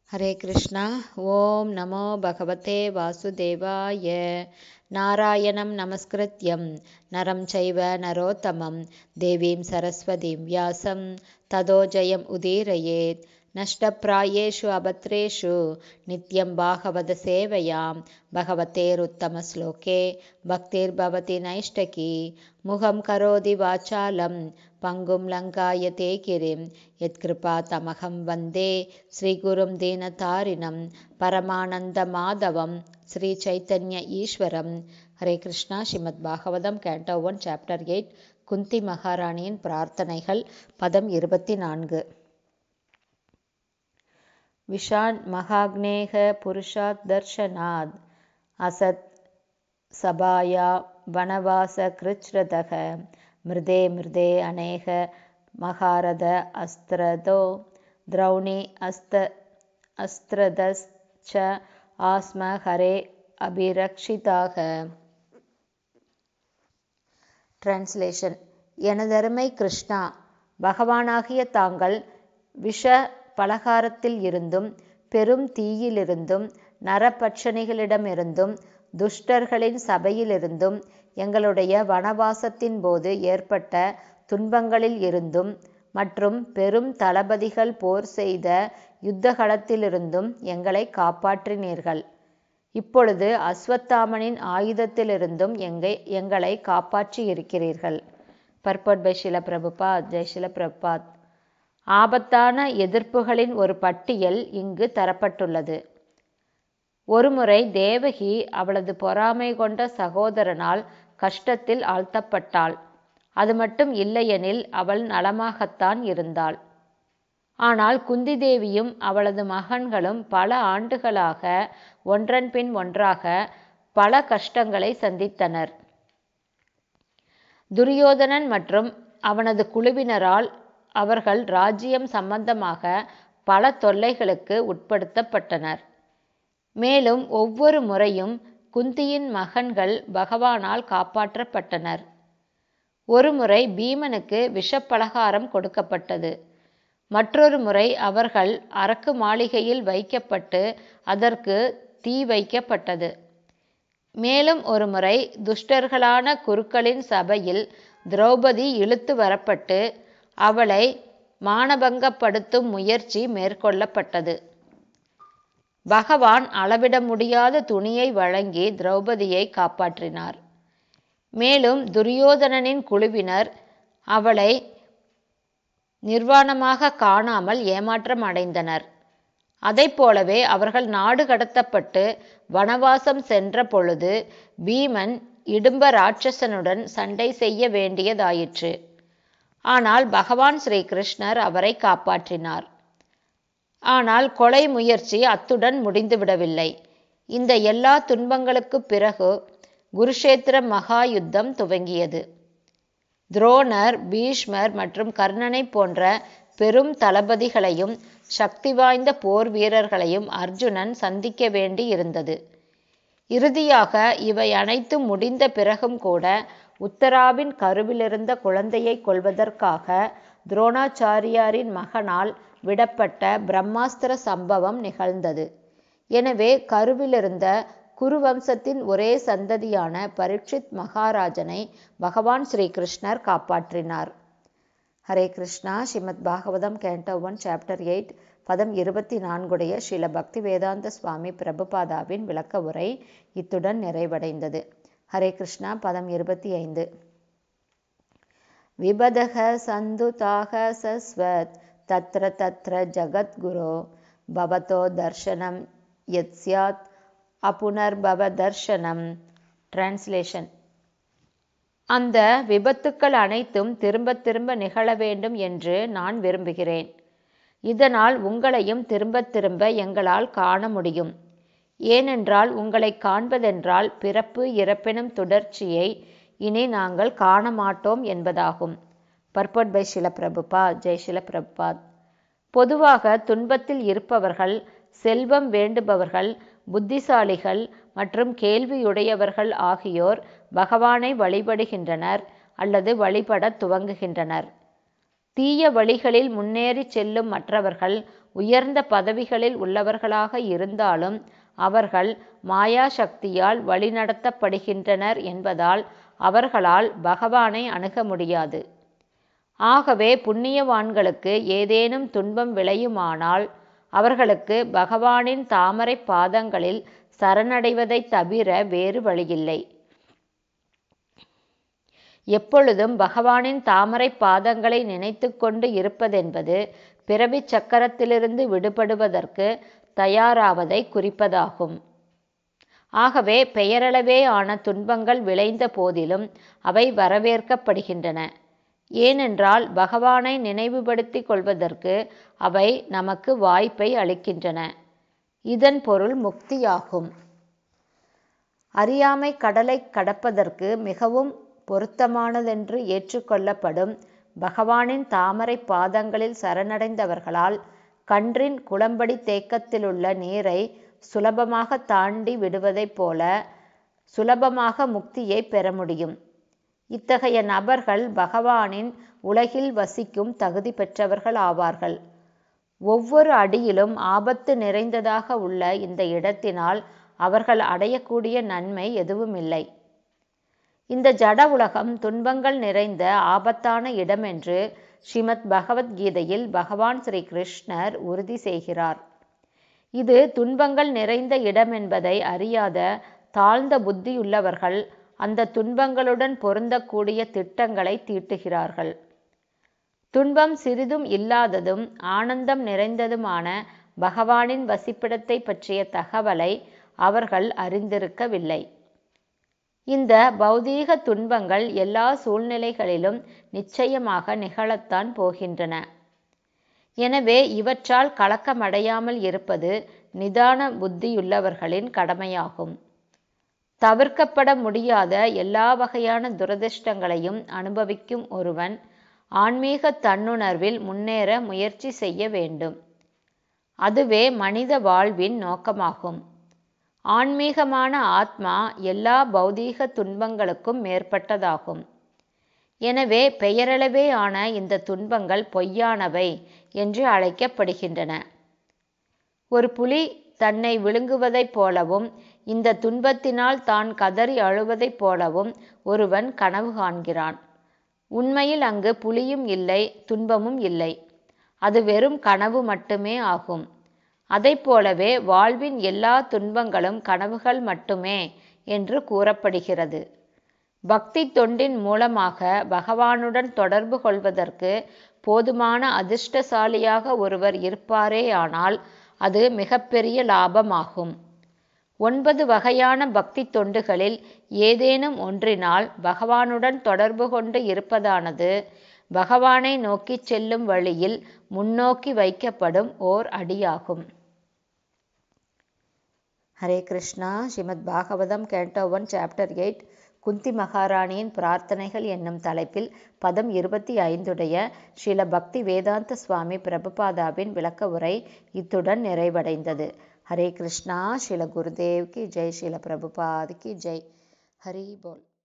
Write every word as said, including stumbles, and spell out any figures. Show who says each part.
Speaker 1: ஹரே கிருஷ்ணா. ஓம் நமோ பகவதே வாசுதேவாய. நாராயணம் நமஸ்கிருத்யம் நரம் சைவ நரோத்தமம் தேவீம் சரஸ்வதீம் வியாசம் ததோ ஜெயம் உதீரயேத். நஷ்டப்ராயேஷு அபத்ரேஷு நித்யம் பாகவத சேவையாம் பகவதேருத்தம ஸ்லோகே பக்திர்பவதி நைஷ்டகி. முகம் கரோதி வாசாலம் பங்கும் லங்காயதே கிரிம் யத்கிருபா தமகம் வந்தே ஸ்ரீகுரும் தீனதாரிணம் பரமானந்த மாதவம் ஸ்ரீ சைத்தன்ய ஈஸ்வரம். Hare Krishna. Srimad Bhagavatam canto one chapter eight. Kunti மகாராணியின் பிரார்த்தனைகள். பதம் இருபத்தி நான்கு. விஷான் மகாக்னேக புருஷாத் தர்ஷனாத் அசத் சபாயா வனவாச கிருச்ரதக மிருதே மிருதே அநேக மகாரத அஸ்திரதோ திரௌணி அஸ்த அஸ்திரதச்ச ஆஸ்ம ஹரே அபிரக்ஷிதாக. டிரான்ஸ்லேஷன். எனதருமை கிருஷ்ணா, பகவானாகிய தாங்கள் விஷ பலகாரத்தில் இருந்தும் பெரும் தீயிலிருந்தும் நரபட்சணிகளிடமிருந்தும் துஷ்டர்களின் சபையிலிருந்தும் எங்களுடைய வனவாசத்தின் போது ஏற்பட்ட துன்பங்களில் இருந்தும் மற்றும் பெரும் தளபதிகள் போர் செய்த யுத்தகளத்திலிருந்தும் எங்களை காப்பாற்றினீர்கள். இப்பொழுது அஸ்வத்தாமனின் ஆயுதத்திலிருந்தும் எங்கை எங்களை காப்பாற்றி இருக்கிறீர்கள். Purport by Srila Prabhupada. ஜெய் ஷில பிரபுபாத். ஆபத்தான எதிர்ப்புகளின் ஒரு பட்டியல் இங்கு தரப்பட்டுள்ளது. ஒருமுறை தேவகி அவளது பொறாமை கொண்ட சகோதரனால் கஷ்டத்தில் ஆழ்த்தப்பட்டாள். அது மட்டும் இல்லையெனில் அவள் நலமாகத்தான் இருந்தாள். ஆனால் குந்தி தேவியும் அவளது மகன்களும் பல ஆண்டுகளாக ஒன்றன் பின் ஒன்றாக பல கஷ்டங்களை சந்தித்தனர். துரியோதனன் மற்றும் அவனது குழுவினரால் அவர்கள் ராஜ்யம் சம்பந்தமாக பல தொல்லைகளுக்கு உட்படுத்தப்பட்டனர். மேலும் ஒவ்வொரு முறையும் குந்தியின் மகன்கள் பகவானால் காப்பாற்றப்பட்டனர். ஒருமுறை பீமனுக்கு விஷப்பலகாரம் கொடுக்கப்பட்டது. மற்றொரு முறை அவர்கள் அரக்கு மாளிகையில் வைக்கப்பட்டு அதற்கு தீ வைக்கப்பட்டது. மேலும் ஒரு முறை துஷ்டர்களான குருக்களின் சபையில் திரௌபதி இழுத்து வரப்பட்டு அவளை மானபங்கப்படுத்தும் முயற்சி மேற்கொள்ளப்பட்டது. பகவான் அளவிட முடியாத துணியை வழங்கி திரௌபதியை காப்பாற்றினார். மேலும் துரியோதனனின் குழுவினர் அவளை நிர்வாணமாக காணாமல் ஏமாற்றம் அடைந்தனர். அதைப்போலவே அவர்கள் நாடு கடத்தப்பட்டு வனவாசம் சென்ற பொழுது பீமன் இடும்ப ராட்சசனுடன் சண்டை செய்ய வேண்டியதாயிற்று. ஆனால் பகவான் ஸ்ரீ கிருஷ்ணர் அவரை காப்பாற்றினார். ஆனால் கொலை முயற்சி அத்துடன் முடிந்துவிடவில்லை. இந்த எல்லா துன்பங்களுக்கு பிறகு குருஷேத்திர மகா யுத்தம் துவங்கியது. துரோணர், பீஷ்மர் மற்றும் கர்ணனை போன்ற பெரும் தளபதிகளையும் சக்தி வாய்ந்த போர் வீரர்களையும் அர்ஜுனன் சந்திக்க வேண்டி இருந்தது. இறுதியாக இவை அனைத்தும் முடிந்த பிறகும் கூட உத்தராவின் கருவிலிருந்த குழந்தையை கொல்வதற்காக துரோணாச்சாரியாரின் மகனால் விடப்பட்ட பிரம்மாஸ்திர சம்பவம் நிகழ்ந்தது. எனவே கருவிலிருந்த குருவம்சத்தின் ஒரே சந்ததியான பரீட்சித் மகாராஜனை பகவான் ஸ்ரீ கிருஷ்ணர் காப்பாற்றினார். Hare Krishna. Srimad Bhagavatam canto one chapter eight. பதம் இருபத்தி நான்குடைய ஸ்ரீல பக்தி வேதாந்த சுவாமி பிரபுபாதாவின் விளக்க உரை இத்துடன் நிறைவடைந்தது. ஹரே கிருஷ்ணா. பதம் இருபத்தி ஐந்து. விபதக சந்துதாக சஸ்வத் தத்ர தத்ர ஜகத்குரோ பவதோ தர்ஷனம் யத்ஸ்யாத் அபுனர்பவ தர்ஷனம். டிரான்ஸ்லேஷன். அந்த விபத்துக்கள் அனைத்தும் திரும்ப திரும்ப நிகழ வேண்டும் என்று நான் விரும்புகிறேன். இதனால் உங்களையும் திரும்ப திரும்ப எங்களால் காண முடியும். ஏனென்றால் உங்களை காண்பதென்றால் பிறப்பு இறப்பினும் தொடர்ச்சியை இனி நாங்கள் காண மாட்டோம் என்பதாகும். Purport by Srila Prabhupada. ஜெய் ஷில பிரபுபாத். பொதுவாக துன்பத்தில் இருப்பவர்கள், செல்வம் வேண்டுபவர்கள், புத்திசாலிகள் மற்றும் கேள்வியுடையவர்கள் ஆகியோர் பகவானை வழிபடுகின்றனர் அல்லது வழிபட துவங்குகின்றனர். தீய வழிகளில் முன்னேறி செல்லும் மற்றவர்கள் உயர்ந்த பதவிகளில் உள்ளவர்களாக இருந்தாலும் அவர்கள் மாயா சக்தியால் வழிநடத்தப்படுகின்றனர் என்பதால் அவர்களால் பகவானை அணுக முடியாது. ஆகவே புண்ணியவான்களுக்கு ஏதேனும் துன்பம் விளையுமானால் அவர்களுக்கு பகவானின் தாமரை பாதங்களில் சரணடைவதை தவிர வேறு வழியில்லை. எப்பொழுதும் பகவானின் தாமரை பாதங்களை நினைத்து கொண்டு இருப்பதென்பது பிறவி சக்கரத்திலிருந்து விடுபடுவதற்கு தயாராவதை குறிப்பதாகும். ஆகவே பெயரளவே ஆன துன்பங்கள் விளைந்த போதிலும் அவை வரவேற்கப்படுகின்றன. ஏனென்றால் பகவானை நினைவுபடுத்திக் கொள்வதற்கு அவை நமக்கு வாய்ப்பை அளிக்கின்றன. இதன் பொருள் முக்தியாகும். அறியாமை கடலை கடப்பதற்கு மிகவும் பொருத்தமானதென்று ஏற்றுக்கொள்ளப்படும் பகவானின் தாமரை பாதங்களில் சரணடைந்தவர்களால் கன்றின் குளம்படி தேக்கத்திலுள்ள நீரை சுலபமாக தாண்டி விடுவதைப் போல சுலபமாக முக்தியை பெற முடியும். இத்தகைய நபர்கள் பகவானின் உலகில் வசிக்கும் தகுதி பெற்றவர்கள் ஆவார்கள். ஒவ்வொரு அடியிலும் ஆபத்து நிறைந்ததாக உள்ள இந்த இடத்தினால் அவர்கள் அடையக்கூடிய நன்மை எதுவுமில்லை. இந்த ஜட உலகம் துன்பங்கள் நிறைந்த ஆபத்தான இடம் என்று ஸ்ரீமத் பகவத்கீதையில் பகவான் ஸ்ரீ கிருஷ்ணர் உறுதி செய்கிறார். இது துன்பங்கள் நிறைந்த இடம் என்பதை அறியாத தாழ்ந்த புத்தியுள்ளவர்கள் அந்த துன்பங்களுடன் பொருந்தக்கூடிய திட்டங்களை தீட்டுகிறார்கள். துன்பம் சிறிதும் இல்லாததும் ஆனந்தம் நிறைந்ததுமான பகவானின் வசிப்பிடத்தை பற்றிய தகவலை அவர்கள் அறிந்திருக்கவில்லை. இந்த பௌதீக துன்பங்கள் எல்லா சூழ்நிலைகளிலும் நிச்சயமாக நிகழத்தான் போகின்றன. எனவே இவற்றால் கலக்கமடையாமல் இருப்பது நிதான புத்தியுள்ளவர்களின் கடமையாகும். தவிர்க்கப்பட முடியாத எல்லா வகையான துரதிர்ஷ்டங்களையும் அனுபவிக்கும் ஒருவன் ஆன்மீக தன்னுணர்வில் முன்னேற முயற்சி செய்ய வேண்டும். அதுவே மனித வாழ்வின் நோக்கமாகும். ஆன்மீகமான ஆத்மா எல்லா பௌதீக துன்பங்களுக்கும் மேற்பட்டதாகும். எனவே பெயரளவே ஆன இந்த துன்பங்கள் பொய்யானவை என்று அழைக்கப்படுகின்றன. ஒரு புலி தன்னை விழுங்குவதைப் போலவும் இந்த துன்பத்தினால் தான் கதறி அழுவதைப் போலவும் ஒருவன் கனவு காண்கிறான். உண்மையில் அங்கு புலியும் இல்லை, துன்பமும் இல்லை. அது வெறும் கனவு மட்டுமே ஆகும். அதைப் போலவே வாழ்வின் எல்லா துன்பங்களும் கனவுகள் மட்டுமே என்று கூறப்படுகிறது. பக்தி தொண்டின் மூலமாக பகவானுடன் தொடர்பு கொள்வதற்கு போதுமான அதிர்ஷ்டசாலியாக ஒருவர் இருப்பாரேயானால் அது மிகப்பெரிய லாபமாகும். ஒன்பது வகையான பக்தி தொண்டுகளில் ஏதேனும் ஒன்றினால் பகவானுடன் தொடர்பு கொண்டு இருப்பதானது பகவானை நோக்கி செல்லும் வழியில் முன்னோக்கி வைக்கப்படும் ஓர் அடியாகும். Hare Krishna. Srimad Bhagavatam canto one chapter eight Kunti மகாராணியின் பிரார்த்தனைகள் என்னும் தலைப்பில் பதம் இருபத்தி ஐந்துடைய ஸ்ரீல பக்தி வேதாந்த சுவாமி பிரபுபாதாவின் விளக்க உரை இத்துடன் நிறைவடைந்தது. ஹரே கிருஷ்ணா. ஸ்ரீல குருதேவ் கி ஜெய். ஸ்ரீல பிரபுபாத் கி ஜெய். ஹரி போல்.